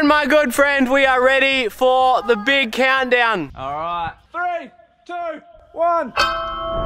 Aaron, my good friend, we are ready for the big countdown. All right. 3, 2, 1.